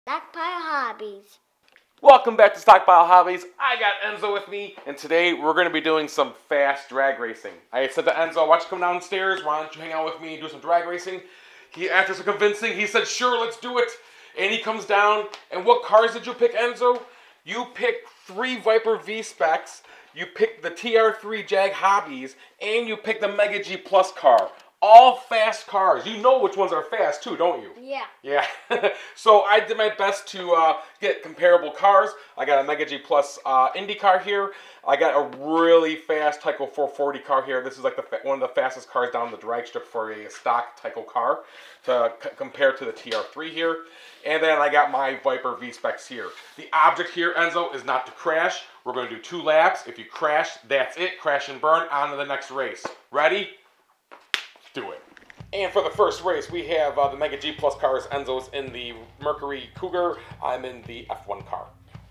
Stockpile Hobbies. Welcome back to Stockpile Hobbies. I got Enzo with me, and today we're going to be doing some fast drag racing. I said to Enzo, why don't you come downstairs? Why don't you hang out with me and do some drag racing? After some convincing, he said, sure, let's do it. And he comes down, and what cars did you pick, Enzo? You picked 3 Viper V-Specs, you picked the TR3 Jag Hobbies, and you picked the Mega G Plus car. All fast cars. You know which ones are fast too, don't you? Yeah. Yeah. So I did my best to get comparable cars. I got a Mega G Plus Indy car here. I got a really fast Tyco 440 car here. This is like one of the fastest cars down the drag strip for a stock Tyco car to compare to the TR3 here. And then I got my Viper V-Specs here. The object here, Enzo, is not to crash. We're going to do 2 laps. If you crash, that's it. Crash and burn. On to the next race. Ready? Do it. And for the first race, we have the Mega G Plus cars. Enzo's in the Mercury Cougar. I'm in the F1 car.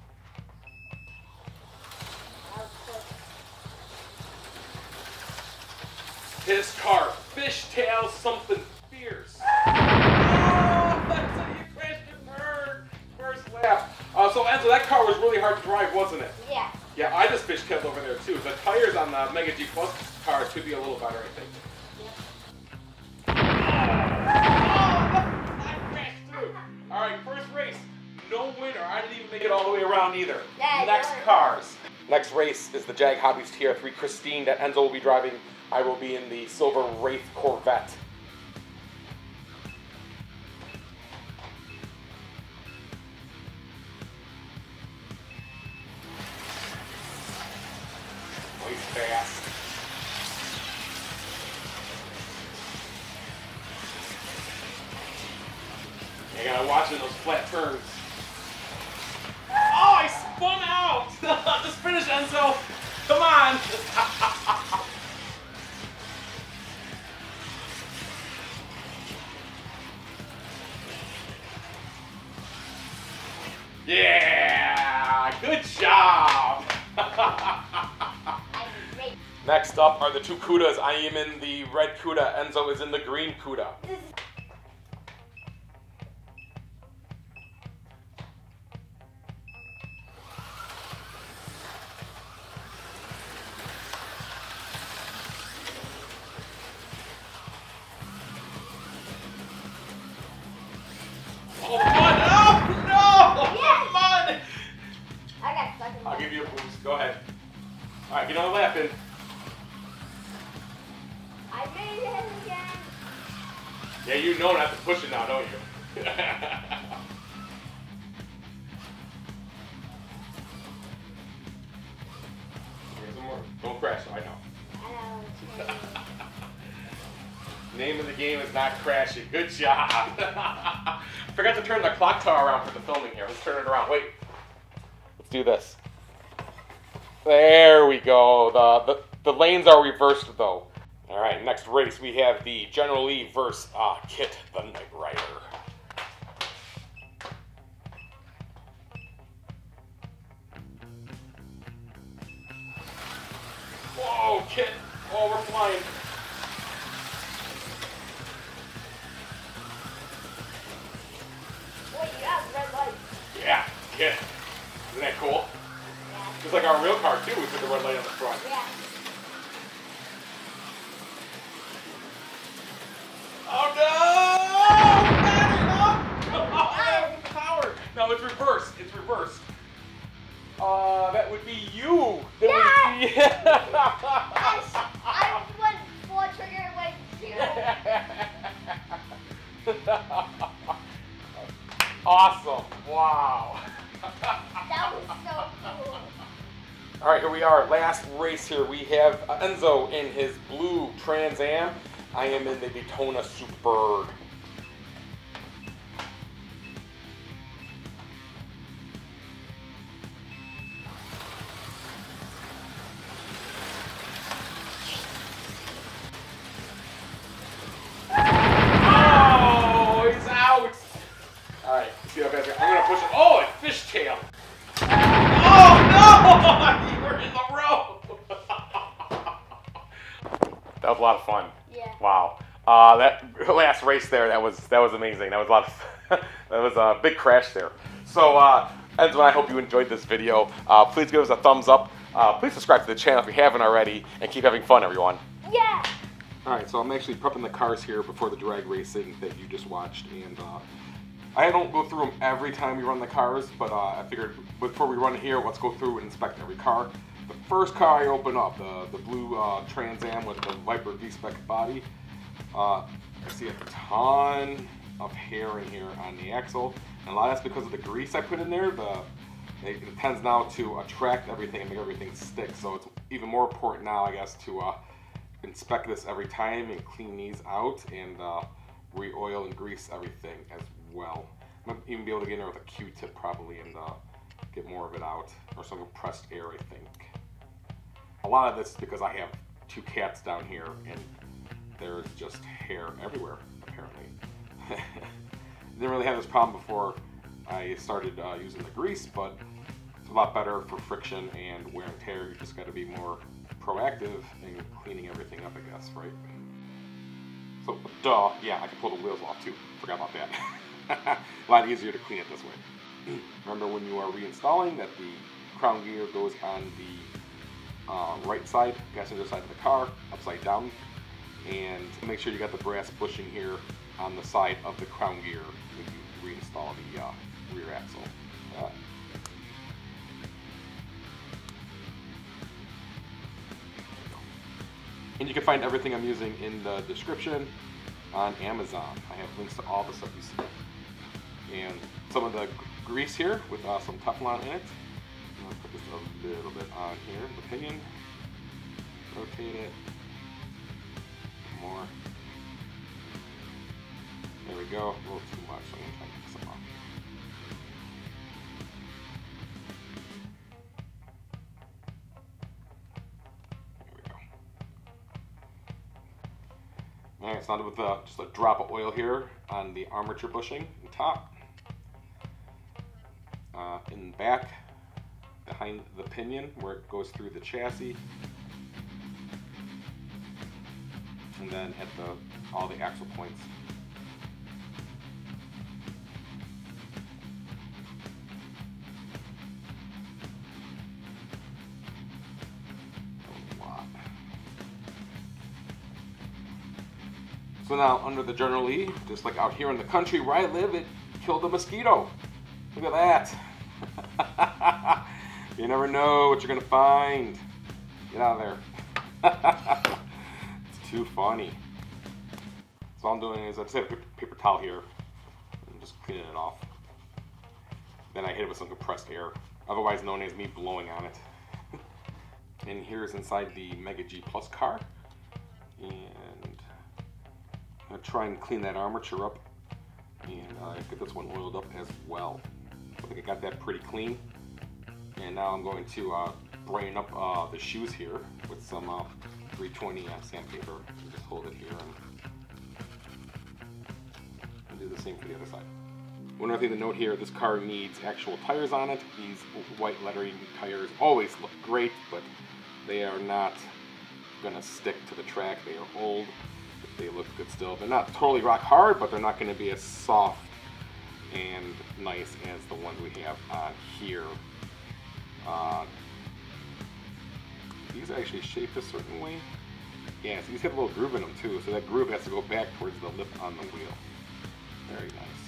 His car, fishtail something fierce. Oh, that's how you crashed and burned. First lap. So Enzo, that car was really hard to drive, wasn't it? Yeah. Yeah, I just fishtailed over there too. The tires on the Mega G Plus cars could be a little better, I think. Alright, first race, no winner. I didn't even make it all the way around either. Next cars. Next race is the Jag Hobbies TR3 Christine that Enzo will be driving. I will be in the Silver Wraith Corvette. Oh, he's fast. You gotta watch in those flat turns. Oh, I spun out! Just finish, Enzo! Come on! Yeah! Good job! Next up are the 2 Cudas. I am in the red Cuda. Enzo is in the green Cuda. Oh, mud! Oh, no! Yes! Mud! I got stuck in I'll give you a boost. Go ahead. Alright, get on the lap in. I made it again. Yeah, you know not to push it now, don't you? Here's some more. Don't crash, I know. I know. It's crazy. Name of the game is not crashing. Good job. Forgot to turn the clock tower around for the filming here. Let's turn it around. Wait. Let's do this. There we go. The lanes are reversed though. All right, next race we have the General Lee versus Kit the Knight Rider. Whoa, Kit! Oh, we're flying. Wait, you have red lights. Yeah, Kit. Isn't that cool? Yeah. Just like our real car too, we put the red light on the front. Yeah. Oh no! Oh, power! No, it's reversed. It's reversed. That would be you. That would be... I went full trigger went 0. Awesome. Wow. That was so cool. All right, here we are. Last race here. We have Enzo in his blue Trans Am. I am in the Daytona Superbird. Oh, he's out. All right, see how fast I'm gonna push it. Oh, it fishtail. Oh no! You were in the road. That was a lot of fun. Yeah. Wow. That last race there, that was amazing. That was a lot of That was a big crash there. So, Enzo, I hope you enjoyed this video. Please give us a thumbs up. Please subscribe to the channel if you haven't already, and keep having fun, everyone. Yeah. Alright, so I'm actually prepping the cars here before the drag racing that you just watched, and I don't go through them every time we run the cars, but I figured before we run here, let's go through and inspect every car. The first car I open up, the blue Trans Am with the Viper V-Spec body, I see a ton of hair in here on the axle, and a lot of that's because of the grease I put in there. It tends now to attract everything and make everything stick, so it's even more important now, I guess, to inspect this every time and clean these out and re-oil and grease everything as well. I might even be able to get in there with a Q-tip probably and get more of it out, or some compressed air, I think. A lot of this is because I have two cats down here and there's just hair everywhere, apparently. Didn't really have this problem before I started using the grease, but it's a lot better for friction and wear and tear. You just got to be more proactive in cleaning everything up, I guess, right? So, duh, yeah, I can pull the wheels off too. Forgot about that. A lot easier to clean it this way. Remember when you are reinstalling that the crown gear goes on the right side, passenger side of the car, upside down. And make sure you got the brass bushing here on the side of the crown gear when you reinstall the rear axle. And you can find everything I'm using in the description on Amazon. I have links to all the stuff you see. And some of the grease here with some Teflon in it. I'm going to put this a little bit on here, the pinion. Rotate it. More. There we go. A little too much, so I'm going to try to get some off. Alright, it's not with just a drop of oil here on the armature bushing on top. In the back, behind the pinion where it goes through the chassis. And then at all the axle points. So now under the General Lee, just like out here in the country where I live, it killed a mosquito. Look at that. You never know what you're gonna find. Get out of there. It's too funny. So all I'm doing is I just have a paper towel here and just cleaning it off. Then I hit it with some compressed air, otherwise known as me blowing on it. And here's inside the Mega G Plus car. And I'm going to try and clean that armature up and get this one oiled up as well. I think I got that pretty clean. And now I'm going to brain up the shoes here with some 320 sandpaper. Just hold it here and do the same for the other side. One other thing to note here, this car needs actual tires on it. These white lettering tires always look great, but they are not going to stick to the track. They are old, but they look good still. They're not totally rock hard, but they're not going to be as soft and nice as the ones we have here. These are actually shaped a certain way. Yeah, so these have a little groove in them too, so that groove has to go back towards the lip on the wheel. Very nice.